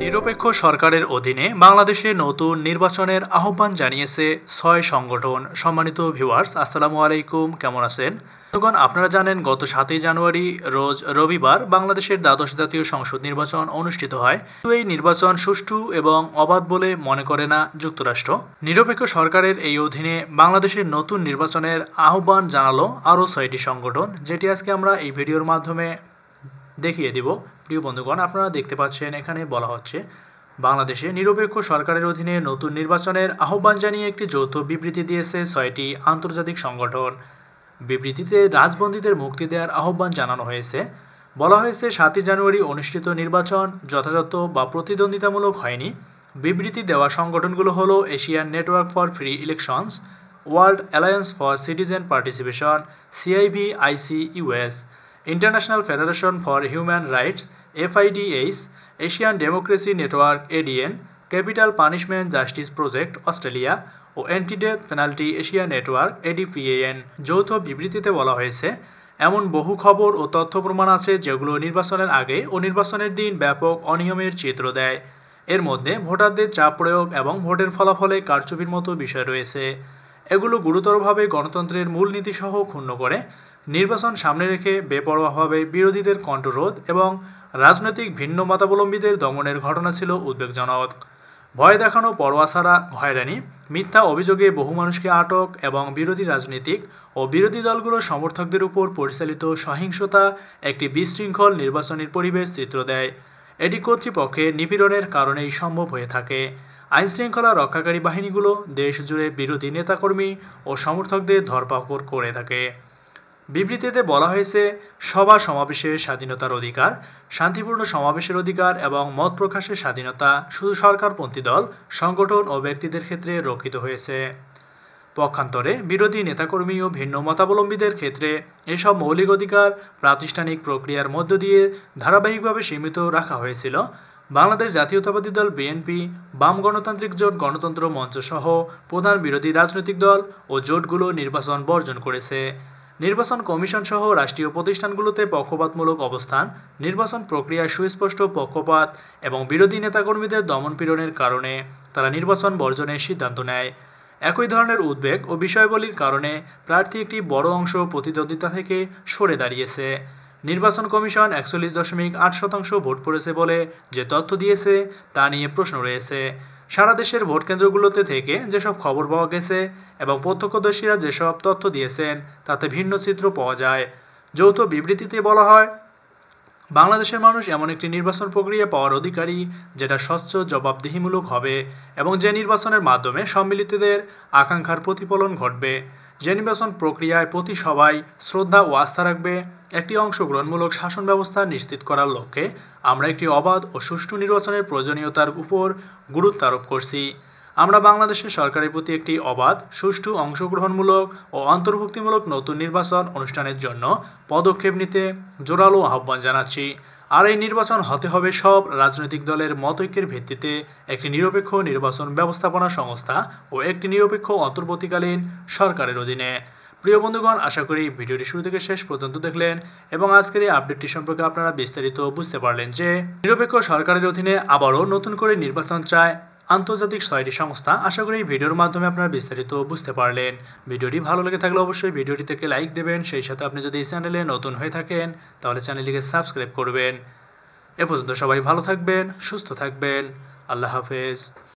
নিরপেক্ষ সরকারের অধীনে বাংলাদেশে নতুন নির্বাচনের আহ্বান জানিয়েছে ৬ সংগঠন। সম্মানিত ভিউয়ার্স, আসসালামু আলাইকুম, কেমন আছেন? আপনারা জানেন গত ৭ই জানুয়ারি রোজ রবিবার বাংলাদেশের দ্বাদশ জাতীয় সংসদ নির্বাচন অনুষ্ঠিত হয়। এই নির্বাচন সুষ্ঠু এবং অবাধ বলে মনে করে না যুক্তরাষ্ট্র। নিরপেক্ষ সরকারের এই অধীনে বাংলাদেশের নতুন নির্বাচনের আহ্বান জানালো আরও ৬টি সংগঠন, যেটি আজকে আমরা এই ভিডিওর মাধ্যমে দেখিয়ে দিব। প্রিয় বন্ধুগণ, আপনারা দেখতে পাচ্ছেন এখানে বলা হচ্ছে বাংলাদেশে নিরপেক্ষ সরকারের অধীনে নতুন নির্বাচনের আহ্বান জানিয়ে একটি যৌথ বিবৃতি দিয়েছে ৬টি আন্তর্জাতিক সংগঠন। বিবৃতিতে রাজবন্দীদের মুক্তি দেওয়ার আহ্বান জানানো হয়েছে। বলা হয়েছে ৭ই জানুয়ারি অনুষ্ঠিত নির্বাচন যথাযথ বা প্রতিদ্বন্দ্বিতামূলক হয়নি। বিবৃতি দেওয়া সংগঠনগুলো হলো Asian network for free elections, world alliance for citizen participation CIV-IC-US, international federation for human rights FIDH, Asian democracy network ADN, capital punishment justice project Australia ও anti death penalty Asia network ADPAN। যৌথ বিবৃতিতে বলা হয়েছে, এমন বহু খবর ও তথ্য প্রমাণ আছে যেগুলো নির্বাচনের আগে ও নির্বাচনের দিন ব্যাপক অনিয়মের চিত্র দেয়। এর মধ্যে ভোটারদের চাপ প্রয়োগ এবং ভোটের ফলাফলে কারচুপির মতো বিষয় রয়েছে। এগুলো গুরুতরভাবে গণতন্ত্রের মূলনীতিসহ ক্ষুণ্ণ করে। নির্বাচন সামনে রেখে বেপরোয়াভাবে বিরোধীদের কণ্ঠরোধ এবং রাজনৈতিক ভিন্ন মতাবলম্বীদের দমনের ঘটনা ছিল উদ্বেগজনক। ভয় দেখানো, পরোয়া ছাড়া হয়রানি, মিথ্যা অভিযোগে বহু মানুষকে আটক এবং বিরোধী রাজনীতিক ও বিরোধী দলগুলোর সমর্থকদের উপর পরিচালিত সহিংসতা একটি বিশৃঙ্খল নির্বাচনী পরিবেশ চিত্র দেয়। এটি কর্তৃপক্ষের নিপীড়নের কারণেই সম্ভব হয়ে থাকে। আইনশৃঙ্খলা রক্ষাকারী বাহিনীগুলো দেশ জুড়ে বিরোধী নেতাকর্মী ও সমর্থকদের ধরপাকড় করে থাকে। বিবৃতিতে বলা হয়েছে, সভা সমাবেশের স্বাধীনতার অধিকার, শান্তিপূর্ণ সমাবেশের অধিকার এবং মত প্রকাশের স্বাধীনতা শুধু সরকারপন্থী দল, সংগঠন ও ব্যক্তিদের ক্ষেত্রে রক্ষিত হয়েছে। পক্ষান্তরে বিরোধী নেতাকর্মী ও ভিন্ন মতাবলম্বীদের ক্ষেত্রে এসব মৌলিক অধিকার প্রাতিষ্ঠানিক প্রক্রিয়ার মধ্য দিয়ে ধারাবাহিকভাবে সীমিত রাখা হয়েছিল। বাংলাদেশ জাতীয়তাবাদী দল BNP, বাম গণতান্ত্রিক জোট গণতন্ত্র মঞ্চ সহ প্রধান বিরোধী রাজনৈতিক দল ও জোটগুলো নির্বাচন বর্জন করেছে। নির্বাচন কমিশন সহ রাষ্ট্রীয় প্রতিষ্ঠানগুলোতে পক্ষপাতমূলক অবস্থান, নির্বাচন প্রক্রিয়ায় সুস্পষ্ট পক্ষপাত এবং বিরোধী নেতাকর্মীদের দমনপীড়নের কারণে তারা নির্বাচন বর্জনের সিদ্ধান্ত নেয়। একই ধরনের উদ্বেগ ও বিষয়াবলীর কারণে প্রার্থী একটি বড় অংশ প্রতিদ্বন্দ্বিতা থেকে সরে দাঁড়িয়েছে। নির্বাচন কমিশন 41.8% ভোট পড়েছে বলে যে তথ্য দিয়েছে তা নিয়ে প্রশ্ন রয়েছে। সারা দেশের ভোট কেন্দ্রগুলোতে থেকে যেসব খবর পাওয়া গেছে এবং প্রত্যক্ষদর্শীরা যেসব তথ্য দিয়েছেন তাতে ভিন্ন চিত্র পাওয়া যায়। যৌথ বিবৃতিতে বলা হয়, বাংলাদেশের মানুষ এমন একটি নির্বাচন প্রক্রিয়া পাওয়ার অধিকারী যেটা স্বচ্ছ, জবাবদিহিমূলক হবে এবং যে নির্বাচনের মাধ্যমে সম্মিলিতদের আকাঙ্ক্ষার প্রতিফলন ঘটবে, যে নির্বাচন প্রক্রিয়ায় প্রতি সবাই শ্রদ্ধা ও আস্থা রাখবে। একটি অংশগ্রহণমূলক শাসন ব্যবস্থা নিশ্চিত করার লক্ষ্যে আমরা একটি অবাধ ও সুষ্ঠু নির্বাচনের প্রয়োজনীয়তার উপর গুরুত্ব আরোপ করছি। আমরা বাংলাদেশের সরকারের প্রতি একটি অবাধ, সুষ্ঠু, অংশগ্রহণমূলক ও অন্তর্ভুক্তিমূলক নতুন নির্বাচন অনুষ্ঠানের জন্য পদক্ষেপ নিতে জোরালো আহ্বান জানাচ্ছি। আর এই নির্বাচন হতে হবে সব রাজনৈতিক দলের মতৈক্যের ভিত্তিতে, একটি নিরপেক্ষ নির্বাচন ব্যবস্থাপনা সংস্থা ও একটি নিরপেক্ষ অন্তর্বর্তীকালীন সরকারের অধীনে। প্রিয় বন্ধুগণ, আশা করি ভিডিওটি শুরু থেকে শেষ পর্যন্ত দেখলেন এবং আজকের এই আপডেটটি সম্পর্কে আপনারা বিস্তারিত বুঝতে পারলেন যে নিরপেক্ষ সরকারের অধীনে আবারও নতুন করে নির্বাচন চায় আন্তর্জাতিক ৬টি সংস্থা। আশা করি এই ভিডিওর মাধ্যমে আপনারা বিস্তারিত বুঝতে পারলেন। ভিডিওটি ভালো লেগে থাকলে অবশ্যই ভিডিওটি থেকে লাইক দেবেন। সেই সাথে আপনি যদি এই চ্যানেলে নতুন হয়ে থাকেন তাহলে চ্যানেলটিকে সাবস্ক্রাইব করবেন। এ পর্যন্ত সবাই ভালো থাকবেন, সুস্থ থাকবেন। আল্লাহ হাফেজ।